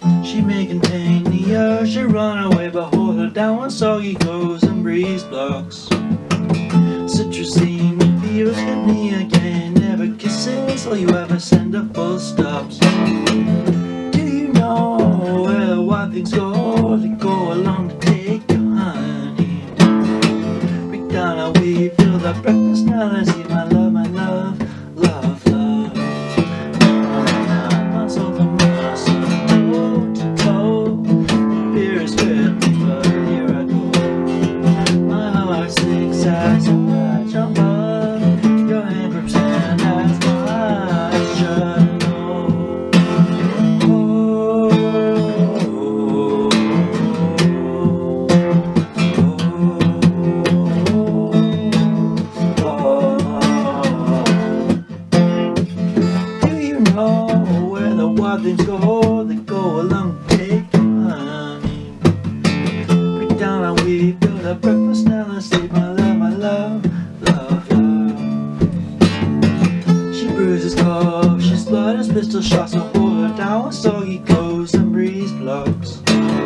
She may contain the ocean, run away, but hold her down when soggy clothes and breeze blocks. Citrusine feels hit me again, never kisses all you ever send her full stops. Do you know where the wild things go? They go along to take your honey. Break down how we feel that breakfast now, let's eat my love, my love, love, love. Muscle to muscle, toe to toe, fear is with me, but here I go. My heart sinks as I jump up, your hand grips and as my eyes shut. Where the wild things go, they go along to take your honey. Break down and we build a breakfast now, let's sleep, my love, my love, love, love. She bruises clothes, she splutters pistol shots, so hold her down with soggy clothes and breeze blocks.